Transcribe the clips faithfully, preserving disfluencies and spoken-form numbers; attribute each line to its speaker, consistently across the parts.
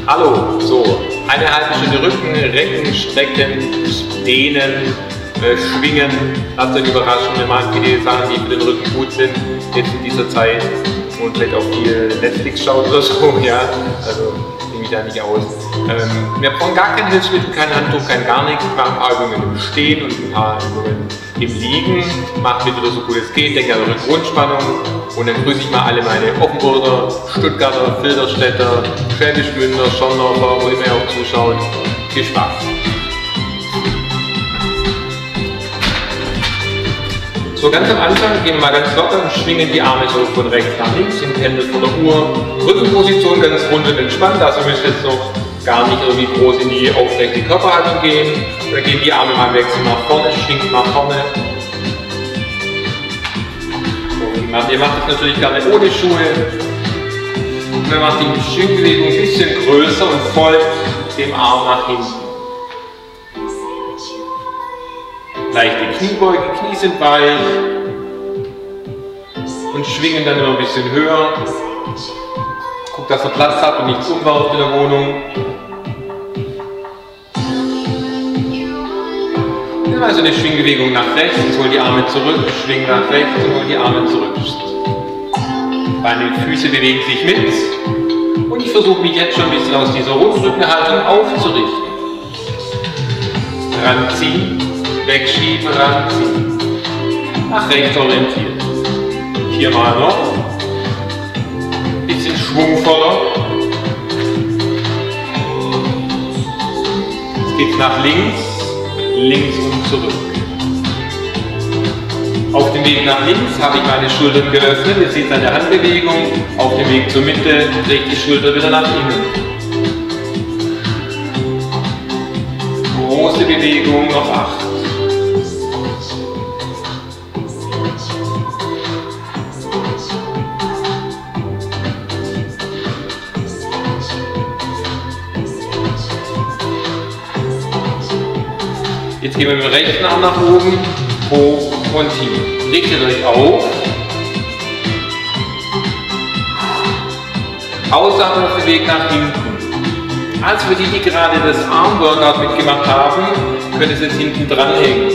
Speaker 1: Hallo, so, eine halbe Stunde Rücken, Recken, Strecken, Dehnen, äh, Schwingen. Lasst euch überraschen, wir machen viele Sachen, die für den Rücken gut sind, jetzt in dieser Zeit. Und vielleicht auch viel Netflix schauen oder so, ja, also nehme ich da nicht aus. Ähm, wir brauchen gar kein Hilfsmittel, kein Handtuch, kein gar nichts. Wir machen ein paar Übungen im Stehen und ein paar Übungen im Liegen. Macht mit wieder so gut es geht, denkt an eure Grundspannung. Und dann grüße ich mal alle meine Offenburger, Stuttgarter, Filderstädter, Schwäbisch Gmünder, Schorndorfer, wo immer ihr auch zuschaut. Viel Spaß! So, ganz am Anfang gehen wir mal ganz locker und schwingen die Arme so von rechts nach links, im Pendel von der Uhr. Rückenposition ganz rund und entspannt, also müsst ihr jetzt noch gar nicht irgendwie groß in die aufrechte Körperhaltung gehen. Dann gehen die Arme mal wechseln nach vorne, schwingt nach vorne. So, ihr macht das natürlich gerne ohne Schuhe. Und dann macht die Schwingbewegung ein bisschen größer und folgt dem Arm nach hinten. Leichte Kniebeuge, Knie sind weich und schwingen dann immer ein bisschen höher. Guckt, dass ihr Platz habt und nichts umwerft in der Wohnung. Dann mal so eine Schwingbewegung nach rechts, jetzt holt die Arme zurück, schwingen nach rechts und holt die Arme zurück. Beine und Füße bewegen sich mit und ich versuche mich jetzt schon ein bisschen aus dieser Rundrückenhaltung aufzurichten. Ranziehen. Wegschieben, ranziehen. Nach rechts orientiert. Viermal noch. Bisschen schwungvoller. Jetzt geht's nach links, links und zurück. Auf dem Weg nach links habe ich meine Schultern geöffnet. Ihr seht es an der Handbewegung. Auf dem Weg zur Mitte drehe ich die Schulter wieder nach innen. Große Bewegung, noch acht. Jetzt gehen wir mit dem rechten Arm nach oben, hoch und tief. Richtet euch auf. Ausatmen auf den Weg nach hinten. Also für die, die gerade das Armworkout mitgemacht haben, könnt ihr es jetzt hinten dranhängen.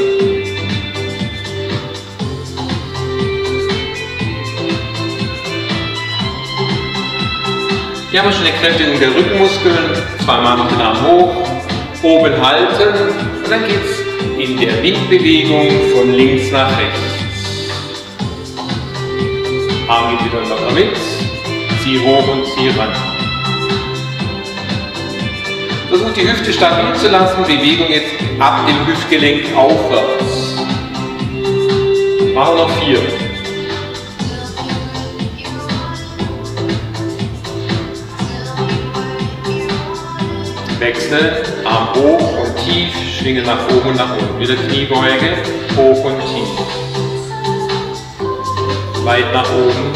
Speaker 1: Hier haben wir schon eine Kräftigung der Rückenmuskeln. Zweimal noch den Arm hoch, oben halten und dann geht es in der Windbewegung von links nach rechts. Arm geht wieder locker mit, zieh hoch und zieh ran. Versucht die Hüfte stabil zu lassen, Bewegung jetzt ab dem Hüftgelenk aufwärts. Machen wir noch vier. Wechseln, Arm hoch und tief, schwingen nach oben und nach unten. Wieder Kniebeuge, hoch und tief. Weit nach oben.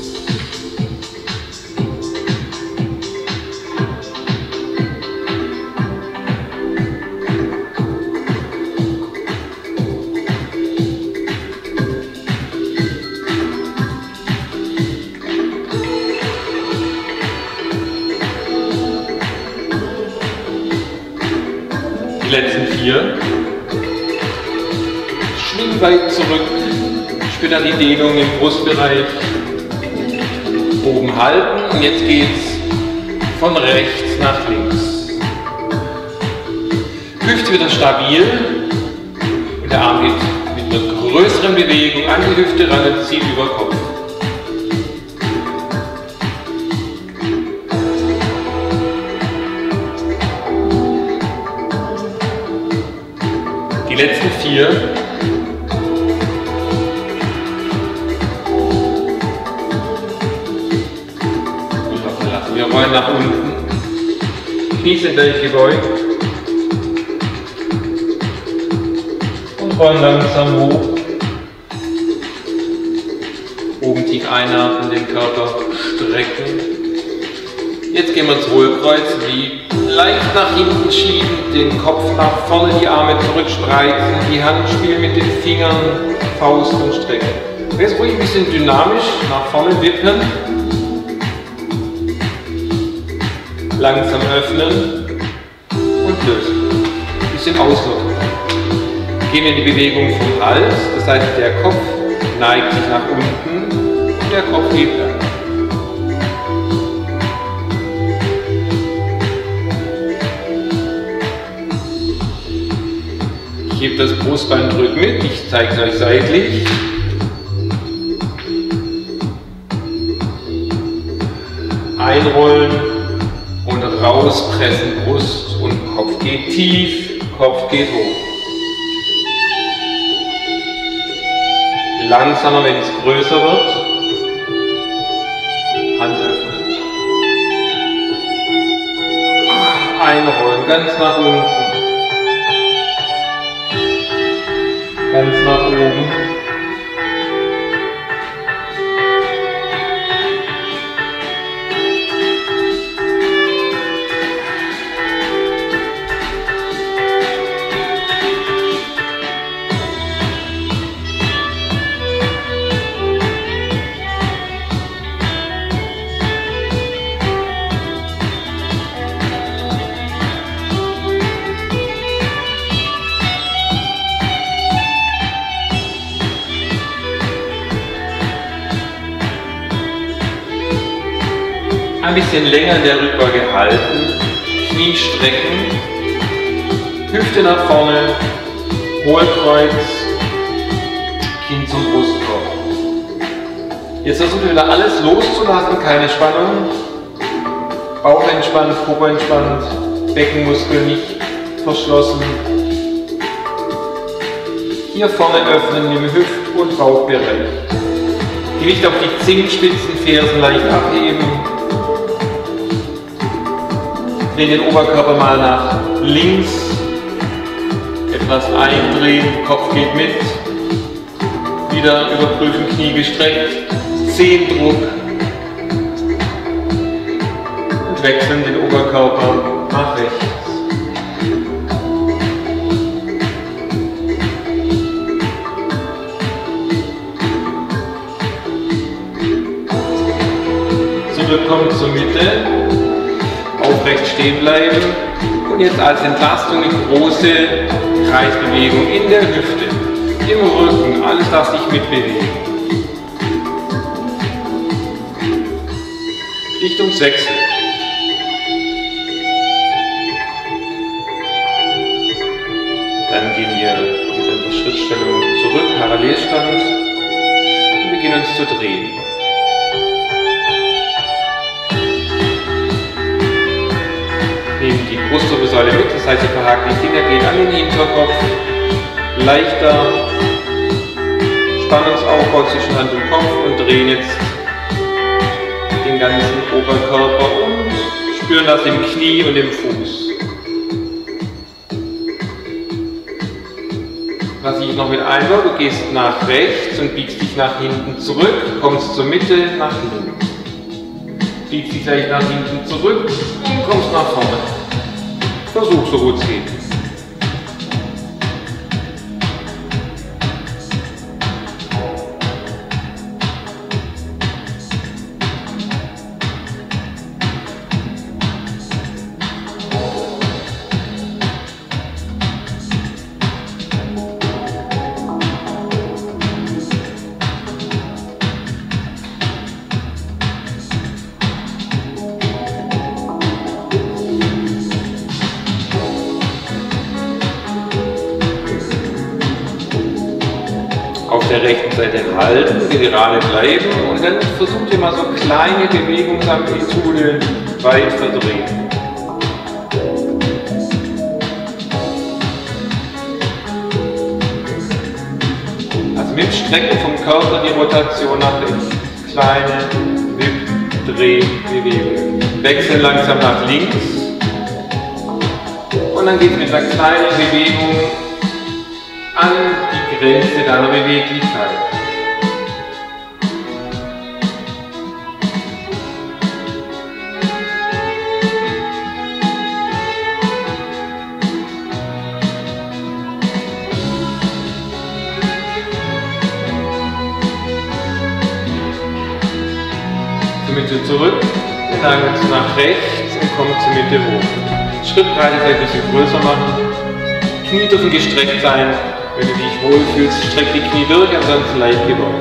Speaker 1: Die letzten vier. Schwing weit zurück. Spürt dann die Dehnung im Brustbereich. Oben halten und jetzt geht's von rechts nach links. Hüfte wieder stabil und der Arm geht mit einer größeren Bewegung an die Hüfte ran und zieht über den Kopf. Die letzten vier. Wir rollen nach unten. Knie sind leicht gebeugt. Und rollen langsam hoch. Oben tief einatmen, den Körper strecken. Jetzt gehen wir ins Hohlkreuz, wie leicht nach hinten schieben, den Kopf nach vorne, die Arme zurückspreizen, die Hand spielen mit den Fingern, Faust und Strecken. Jetzt ruhig ein bisschen dynamisch nach vorne wippen. langsam öffnen und lösen. Ein bisschen auslockern. Gehen wir in die Bewegung vom Hals, das heißt der Kopf neigt sich nach unten und der Kopf hebt an. Ich hebe das Brustbein, drück mit, ich zeige es euch seitlich. Einrollen und rauspressen, Brust und Kopf geht tief, Kopf geht hoch. Langsamer, wenn es größer wird. Hand öffnen. Einrollen, ganz nach unten. Ganz nach oben. Ein bisschen länger in der Rückbeuge halten, Knie strecken, Hüfte nach vorne, Hohlkreuz, Kinn zum Brustkorb. Jetzt versuchen wir wieder alles loszulassen, keine Spannung. Bauch entspannt, Popo entspannt, Beckenmuskel nicht verschlossen. Hier vorne öffnen im Hüft- und Bauchbereich. Gewicht auf die Zehenspitzen, Fersen leicht abheben. Drehen den Oberkörper mal nach links, etwas eindrehen, Kopf geht mit, wieder überprüfen, Knie gestreckt, Zehendruck und wechseln den Oberkörper nach rechts. Zurückkommen zur Mitte. Aufrecht stehen bleiben und jetzt als Entlastung eine große Kreisbewegung in der Hüfte, im Rücken, alles darf sich mitbewegen. Richtungswechsel. Dann gehen wir wieder in die Schrittstellung zurück, Parallelstand und beginnen uns zu drehen. Nehmen die Brustwirbelsäule mit, das heißt, ihr verhakt die Finger, geht an den Hinterkopf, leichter Spannungsaufbau zwischen Hand und Kopf und drehen jetzt den ganzen Oberkörper und spüren das im Knie und im Fuß. Was ich noch mit einbaue, du gehst nach rechts und biegst dich nach hinten zurück, kommst zur Mitte, nach hinten. Biegst dich gleich nach hinten zurück und kommst nach vorne. Versuch so gut es geht. Auf der rechten Seite halten, gerade bleiben und dann versucht ihr mal so kleine Bewegungsamplitude weit verdrehen. Also mit Strecken vom Körper die Rotation nach rechts. Kleine Wipp, Dreh, Bewegungen. Wechseln langsam nach links und dann geht es mit einer kleinen Bewegung an die Grenze deiner Beweglichkeit. Zur Mitte zurück, wir neigen uns nach rechts, und kommt zur Mitte hoch. Schrittbreite vielleicht ein bisschen größer machen. Knie dürfen gestreckt sein. Wenn du dich wohlfühlst, streck die Knie durch, ansonsten leicht gebeugt.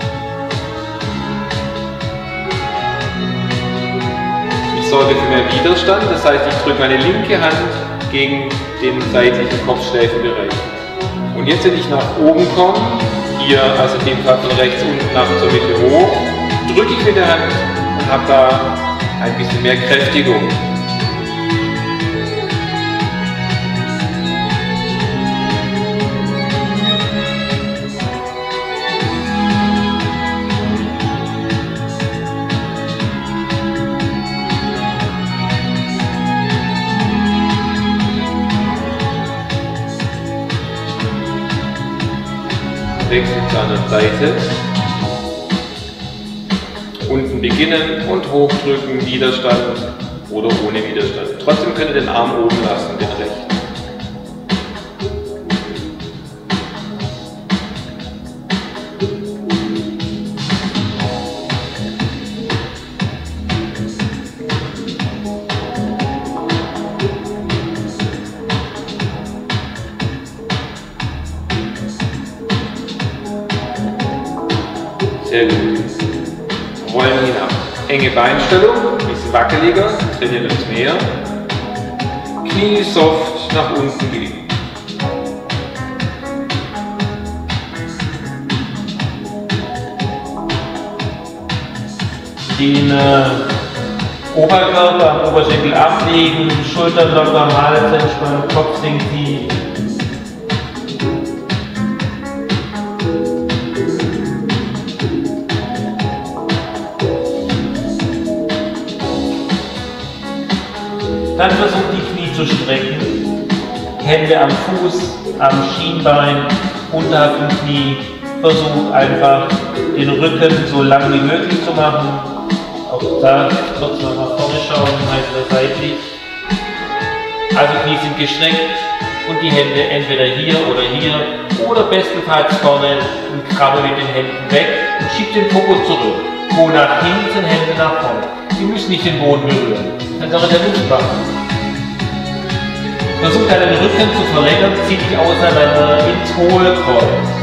Speaker 1: Ich sorge für mehr Widerstand, das heißt, ich drücke meine linke Hand gegen den seitlichen Kopfschläfenbereich. Und jetzt, wenn ich nach oben komme, hier, also in dem Fall von rechts unten nach zur Mitte hoch, drücke ich mit der Hand und habe da ein bisschen mehr Kräftigung. Wechsel zur anderen Seite. Unten beginnen und hochdrücken, Widerstand oder ohne Widerstand. Trotzdem könnt ihr den Arm oben lassen, den rechten. Sehr gut. Rollen hinab. Enge Beinstellung, ein bisschen wackeliger, trainiert uns mehr. Knie soft nach unten gehen. Den äh, Oberkörper am Oberschenkel ablegen, Schultern locker am Hals entspannen, Kopf sinkt tief. Dann versucht die Knie zu strecken, Hände am Fuß, am Schienbein, unterhalb dem Knie. Versucht einfach den Rücken so lang wie möglich zu machen. Auch da kurz noch nach vorne schauen, halt seitlich. Also Knie sind gestreckt und die Hände entweder hier oder hier oder bestenfalls vorne und Krabbe mit den Händen weg und schiebt den Popo zurück. Po nach hinten, Hände nach vorne. Sie müssen nicht den Boden berühren. Dann kann man der Luft machen. Versucht deinen Rücken zu verlängern, zieh dich auseinander ins Hohlkreuz.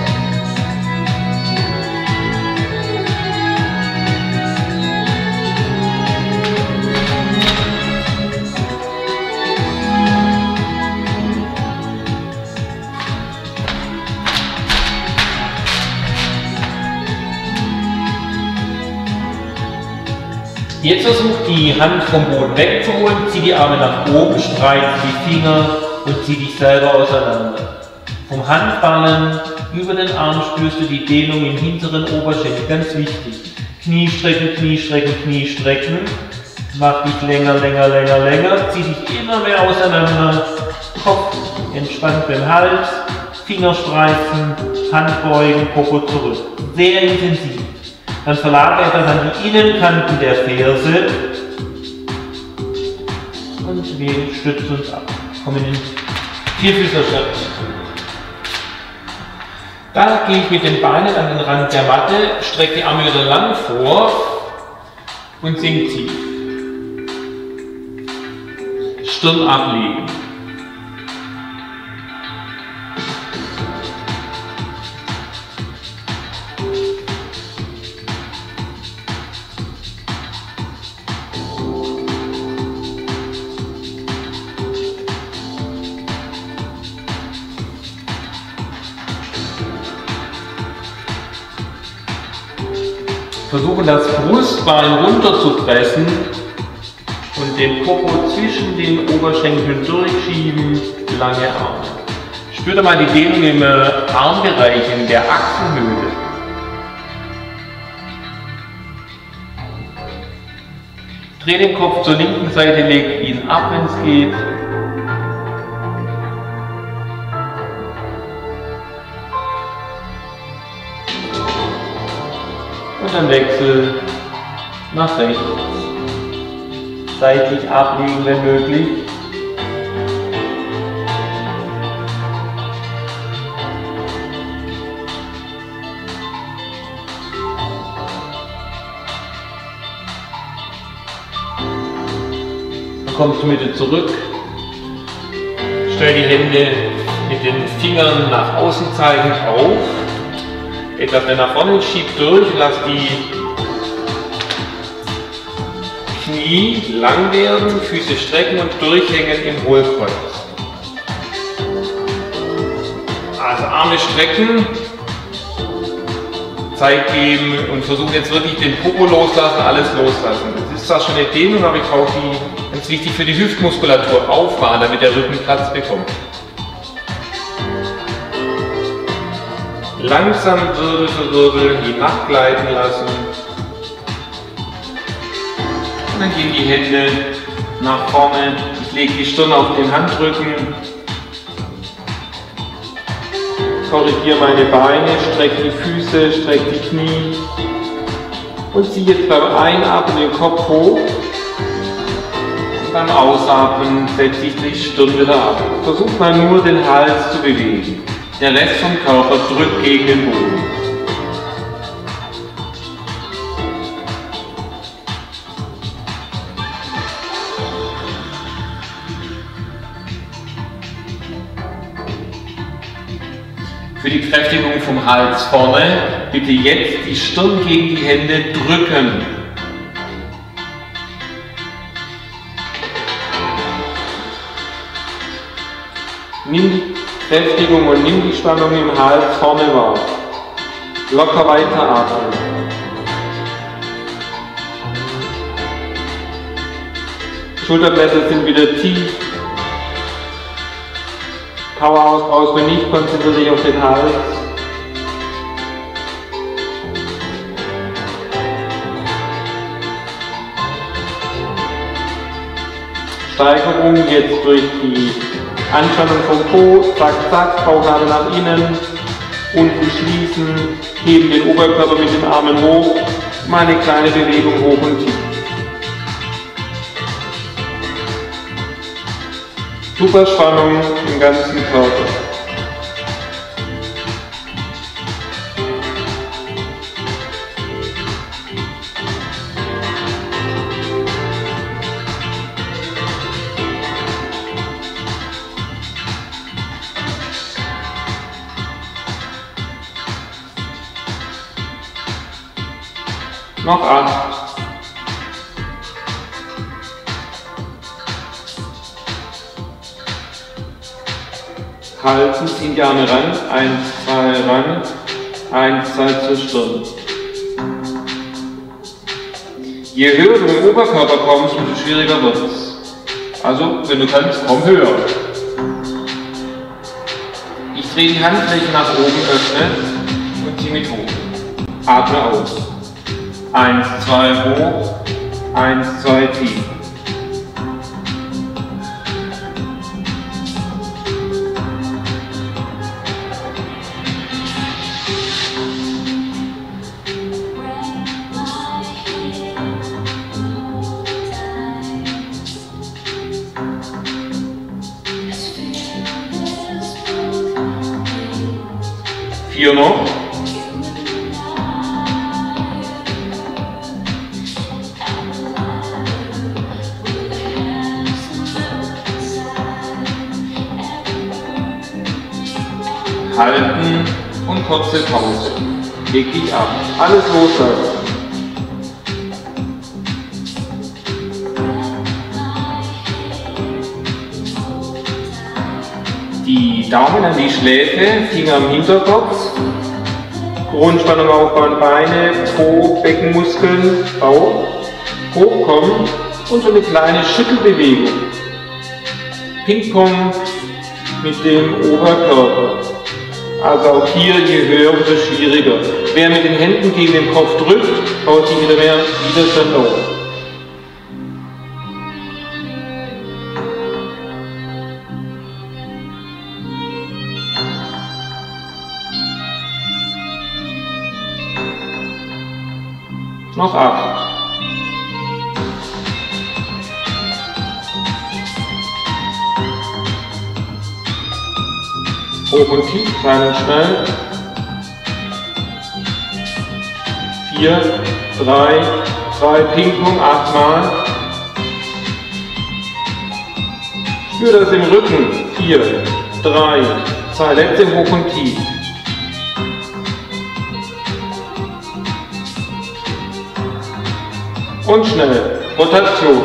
Speaker 1: Jetzt versuch die Hand vom Boden wegzuholen, zieh die Arme nach oben, spreiz die Finger und zieh dich selber auseinander. Vom Handballen über den Arm spürst du die Dehnung im hinteren Oberschenkel, ganz wichtig. Knie strecken, Knie strecken, Knie strecken. Mach dich länger, länger, länger, länger, zieh dich immer mehr auseinander. Kopf entspannt beim Hals, Finger spreizen, Hand beugen, Popo zurück. Sehr intensiv. Dann verlagere das an die Innenkanten der Ferse und wir stützen uns ab. Kommen in den Vierfüßlerschritt. Da gehe ich mit den Beinen an den Rand der Matte, strecke die Arme wieder lang vor und sink tief. Stirn ablegen. Versuchen das Brustbein runter zu pressen und den Popo zwischen den Oberschenkeln durchschieben, lange Arme. Spürt mal die Dehnung im Armbereich, in der Achselhöhle. Dreh den Kopf zur linken Seite, leg ihn ab, wenn es geht. Und dann Wechsel nach rechts. Seitlich ablegen, wenn möglich. Kommst du wieder zurück, stell die Hände mit den Fingern nach außen zeigend auf, etwas mehr nach vorne, schieb durch, lass die Knie lang werden, Füße strecken und durchhängen im Hohlkreuz. Also Arme strecken, Zeit geben und versuchen jetzt wirklich den Popo loslassen, alles loslassen. Das ist zwar schon eine Dehnung, aber ich brauche die, ganz wichtig für die Hüftmuskulatur, auffahren, damit der Rücken Platz bekommt. Langsam Wirbel für Wirbel die Nacht gleiten lassen. Und dann gehen die Hände nach vorne. Ich lege die Stirn auf den Handrücken. Korrigiere meine Beine, strecke die Füße, strecke die Knie. Und ziehe jetzt beim Einatmen den Kopf hoch. Und beim Ausatmen setze ich die Stirn wieder ab. Versuch mal nur den Hals zu bewegen. Der Rest vom Körper drückt gegen den Boden. Für die Kräftigung vom Hals vorne, bitte jetzt die Stirn gegen die Hände drücken. Nimm die Kräftigung und nimm die Spannung im Hals vorne wahr. Locker weiteratmen. Schulterblätter sind wieder tief. Power aus brauchst du nicht, konzentriere dich auf den Hals. Steigerung jetzt durch die Anspannung vom Po, zack, zack, Bauchnabel nach innen, unten schließen, heben den Oberkörper mit den Armen hoch, mal eine kleine Bewegung hoch und tief. Super Spannung im ganzen Körper. Noch acht. Halten, ziehen die Arme ran. Eins, zwei, ran. Eins, zwei zur Stirn. Je höher du im Oberkörper kommst, umso schwieriger wird es. Also, wenn du kannst, komm höher. Ich drehe die Handflächen nach oben, öffne und ziehe mit hoch. Atme aus. Eins, zwei, hoch. Eins, zwei, tief. Vier noch. Halten und kurze Pause. Leg dich ab. Alles loslassen. Die Daumen an die Schläfe, Finger am Hinterkopf. Grundspannung aufbauen, Beine, Po, Beckenmuskeln, Bauch. Hochkommen und so eine kleine Schüttelbewegung. Ping-Pong mit dem Oberkörper. Also auch hier, je höher, umso schwieriger. Wer mit den Händen gegen den Kopf drückt, baut sich wieder mehr Widerstand auf. Noch acht. Hoch und tief, klein und schnell. Vier, drei, zwei, Ping-Pong, achtmal. Spür das im Rücken. vier, drei, zwei, letzte hoch und tief. Und schnell. Rotation.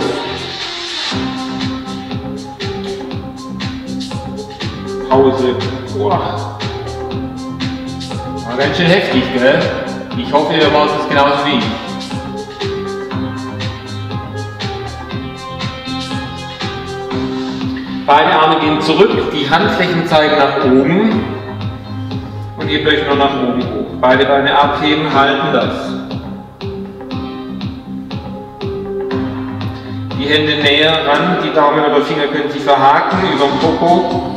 Speaker 1: Pause. Boah. War ganz schön heftig, gell? Ich hoffe, ihr macht es genauso wie ich. Beide Arme gehen zurück, die Handflächen zeigen nach oben und ihr euch nur nach oben hoch. Beide Beine abheben, halten das. Die Hände näher ran, die Daumen oder Finger können sich verhaken über den Popo.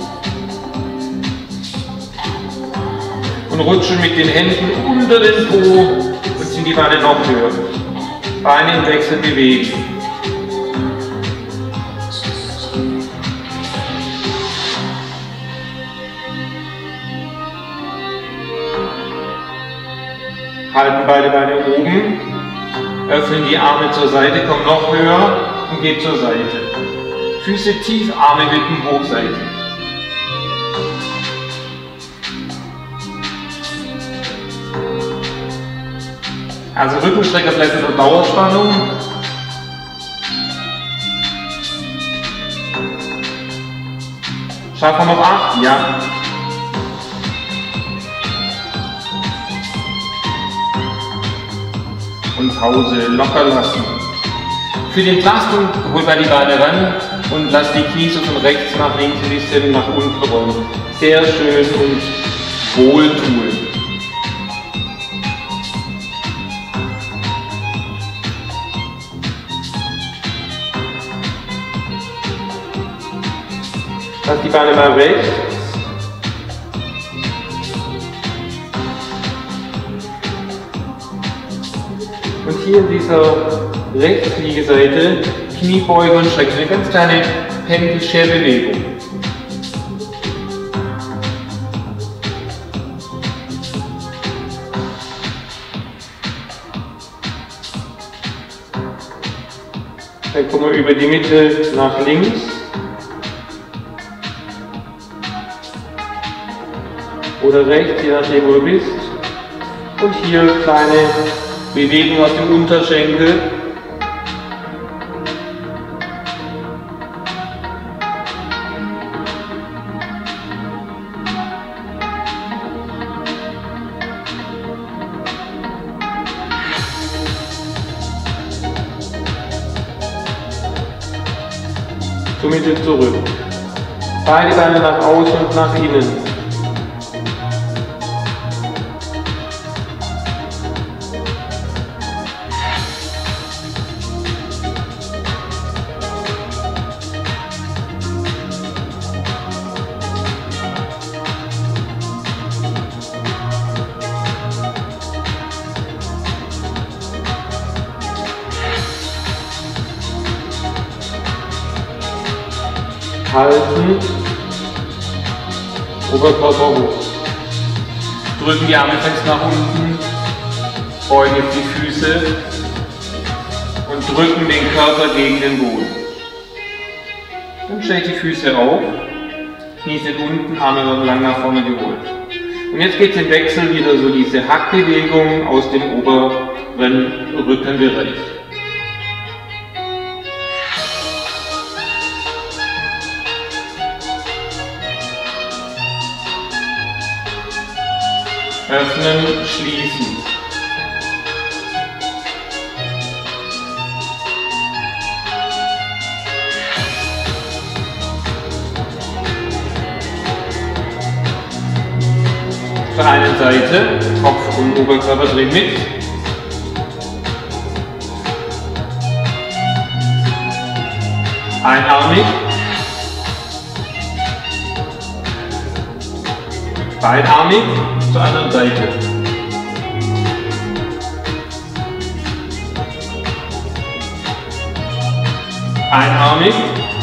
Speaker 1: Und rutschen mit den Händen unter den Po und ziehen die Beine noch höher. Beine im Wechsel bewegen. Halten beide Beine oben, öffnen die Arme zur Seite, kommen noch höher und geht zur Seite. Füße tief, Arme, Wippen hoch, Seite. Also Rückenstrecker bleibt unter Dauerspannung. Schaffen wir noch acht? Ja. Und Pause, locker lassen. Für die Entlastung holt man die Beine ran und lasst die Knie so von rechts nach links ein bisschen nach unten rollen. Sehr schön und wohltuend. Lasst die Beine mal rechts. Und hier in dieser Rechtsliegeseite Kniebeuge und Strecken. Eine ganz kleine Pendel-Share-Bewegung. Dann kommen wir über die Mitte nach links. Oder rechts, je nachdem wo du bist. Und hier kleine Bewegung auf dem Unterschenkel. Zur Mitte zurück. Beide Beine nach außen und nach innen. Halten, Oberkörper hoch. Drücken die Arme fest nach unten, beugen jetzt die Füße und drücken den Körper gegen den Boden. Dann stellt die Füße auf, Knie sind unten, Arme werden lang nach vorne geholt. Und jetzt geht es im Wechsel wieder so diese Hackbewegung aus dem oberen Rückenbereich. Öffnen, schließen. Auf der einen Seite, Kopf und Oberkörper drehen mit. Einarmig. Beinarmig. Zur anderen Seite. Einarmig.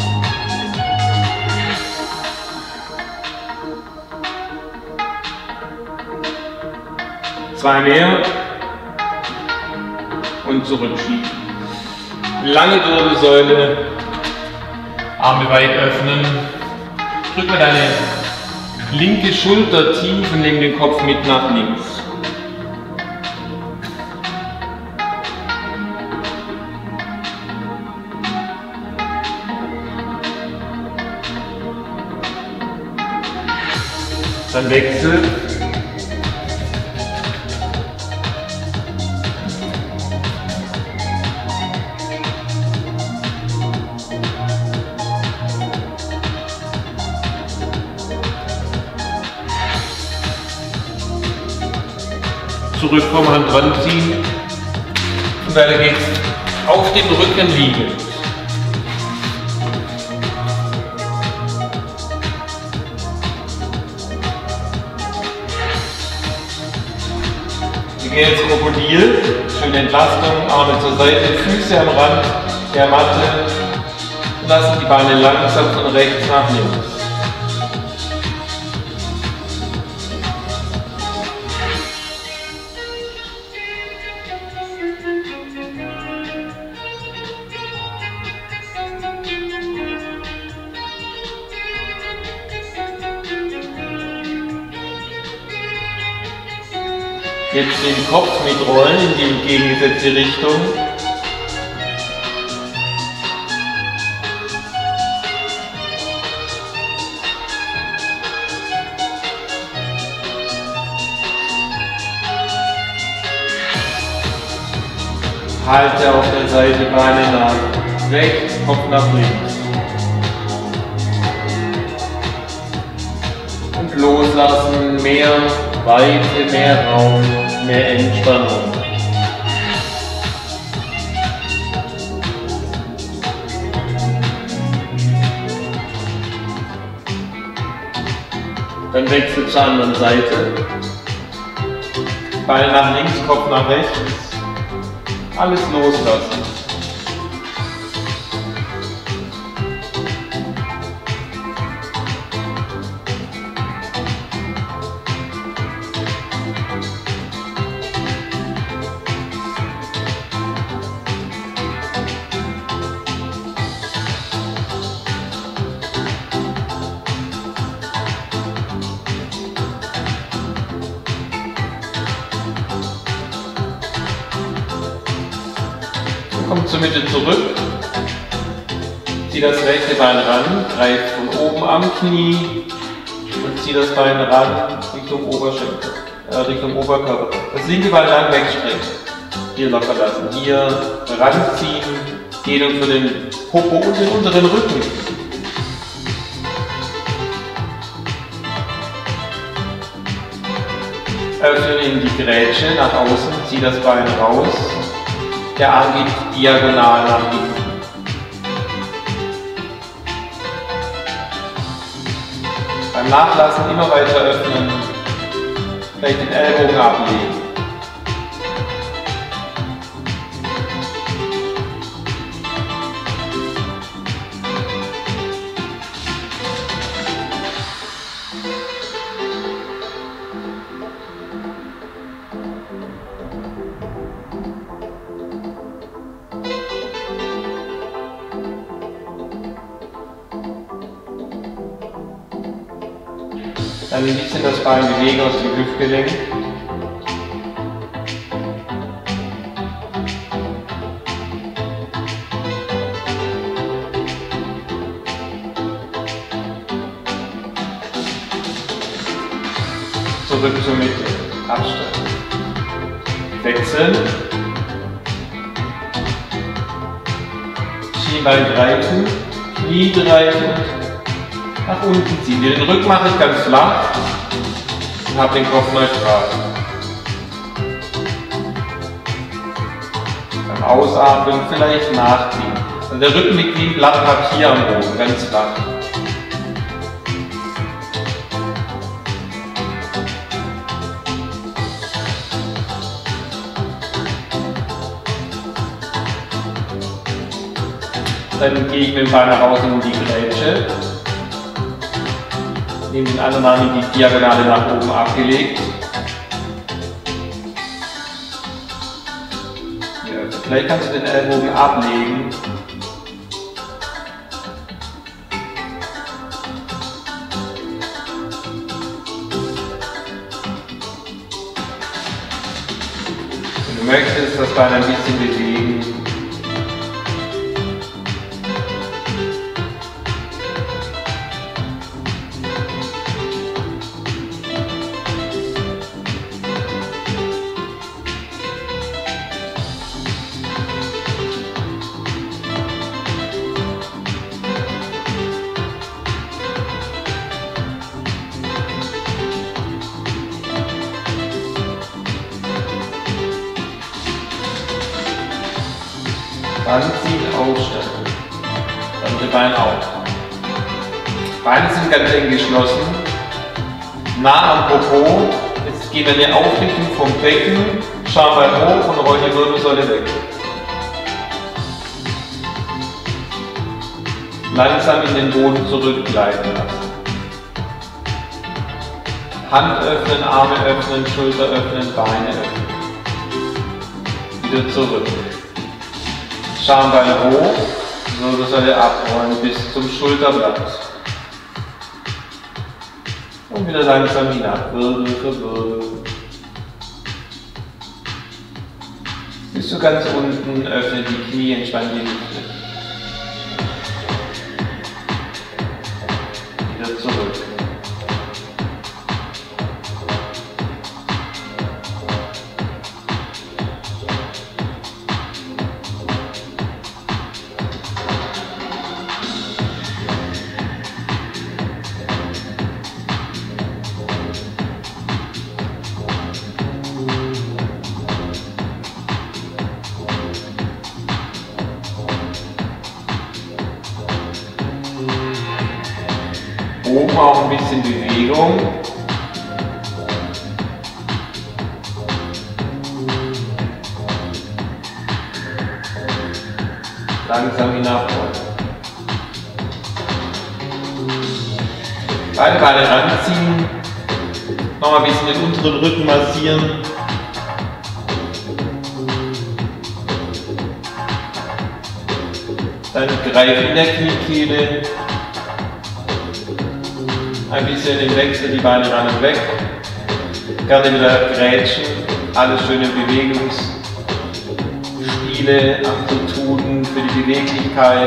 Speaker 1: Zwei mehr. Und zurückschieben. Lange Wirbelsäule. Arme weit öffnen. Drück mal deine linke Schulter tief und nimm den Kopf mit nach links. Dann Wechsel. Zurückkommen, Hand ranziehen. Und weiter geht's auf dem Rücken liegen. Wir gehen jetzt Krokodil. Schöne Entlastung, Arme zur Seite, Füße am Rand der Matte. Lassen die Beine langsam von rechts nach links. Jetzt den Kopf mitrollen in die entgegengesetzte Richtung. Halte auf der Seite, Beine nach rechts, Kopf nach links. Und loslassen, mehr Weite, mehr Raum, mehr Entspannung. Dann wechsel zur anderen Seite. Beine nach links, Kopf nach rechts. Alles loslassen. Komm zur Mitte zurück, zieh das rechte Bein ran, greif von oben am Knie und zieh das Bein ran Richtung Oberschenkel, äh, Richtung Oberkörper. Das linke Bein lang wegstrecken, hier locker lassen, hier ranziehen, Dehnung für den Popo und den unteren Rücken. Öffnen in die Grätsche nach außen, zieh das Bein raus. Der Arm geht diagonal nach hinten. Beim Nachlassen immer weiter öffnen, vielleicht den Ellbogen ablegen. Dann ein bisschen das Bein bewegen aus dem Hüftgelenk. Zurück zur Mitte. Abstellen. Wechseln. Schienbein greifen. Knie greifen. Nach unten ziehen. Den Rücken mache ich ganz flach und habe den Kopf neutral. Beim Ausatmen vielleicht nachziehen. Also der Rücken liegt wie ein Blatt Papier am Boden, ganz flach. Dann gehe ich mit dem Bein nach außen in die Grätsche. Nehme den anderen Arm in die Diagonale nach oben abgelegt. Hier, vielleicht kannst du den Ellbogen ablegen. Du möchtest das Bein ein bisschen bewegen. Anziehen, ausstrecken. Andere Bein auf. Beine sind ganz eng geschlossen. Nah am Popo. Jetzt gehen wir eine Aufrichtung vom Becken. Schambein hoch und rollen die Wirbelsäule weg. Langsam in den Boden zurückgleiten lassen. Hand öffnen, Arme öffnen, Schulter öffnen, Beine öffnen. Wieder zurück. Schambein hoch, Wirbelsäule abrollen bis zum Schulterblatt. Und wieder langsam hinab, Wirbel für Wirbel. Bis zu ganz unten, öffne die Knie, entspann die Hüfte. Wieder zurück. Oben auch ein bisschen Bewegung. Langsam hinabrollen. Beide Beine ranziehen. Nochmal ein bisschen den unteren Rücken massieren. Dann greifen in der Kniekehle. Ein bisschen im Wechsel die Beine ran und weg. Gerne wieder grätschen. Alle schöne Bewegungsspiele, Amplituden für die Beweglichkeit.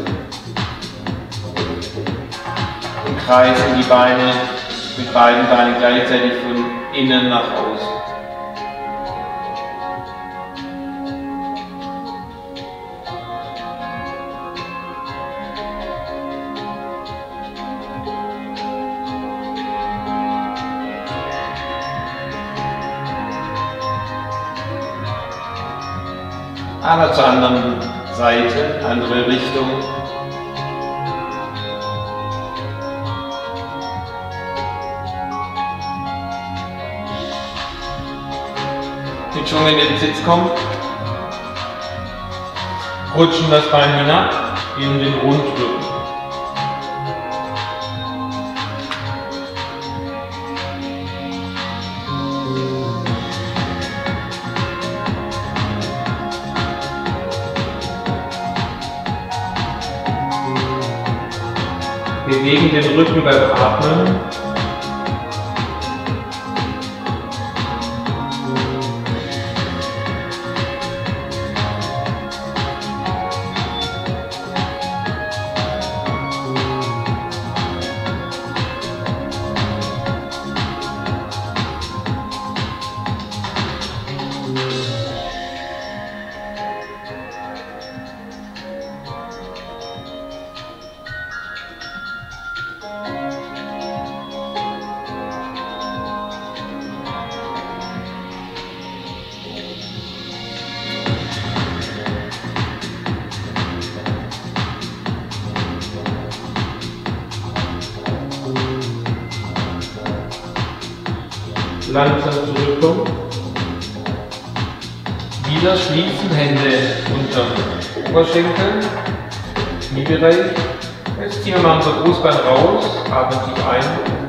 Speaker 1: Und kreisen die Beine mit beiden Beinen gleichzeitig von innen nach außen. Aber zur anderen Seite, andere Richtung. Den Schwung in den Sitz kommt. Rutschen das Bein hinab in den Rundrücken. Bewegen den Rücken beim Atmen. Langsam zurückkommen. Wieder schließen, Hände unterm Oberschenkel, Kniebereich. Jetzt ziehen wir mal unser Brustbein raus, atmen tief ein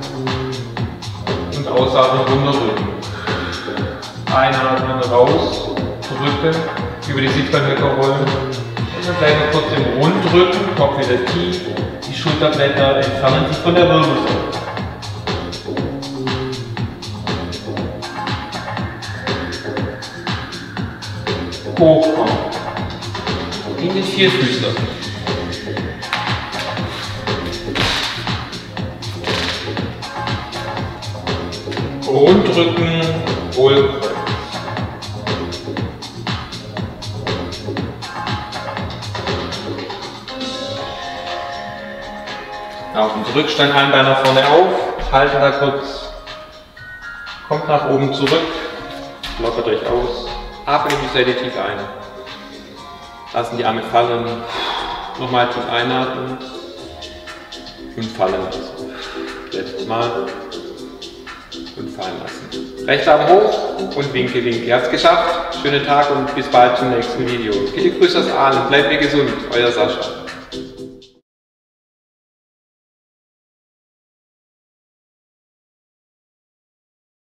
Speaker 1: und ausatmen, runder Rücken. Einatmen, raus, drücken, über die Sitzbeinhöcker rollen. Und dann bleiben wir kurz im Rundrücken, Kopf wieder tief, die Schulterblätter entfernen sich von der Wirbelsäule. hochkommen. In den Vierfüßler. Und drücken, Hohlkreuz. Auf den Rückstand, ein Bein nach vorne auf, halten da kurz, kommt nach oben zurück, lockert euch aus, atmet in die Seite tief ein. Lassen die Arme fallen, nochmal tief einatmen und fallen lassen. Letztes Mal und fallen lassen. Rechter Arm hoch und winke, winke. Ihr habt es geschafft, schönen Tag und bis bald zum nächsten Video. Viele Grüße aus Aalen, bleibt mir gesund, euer Sascha.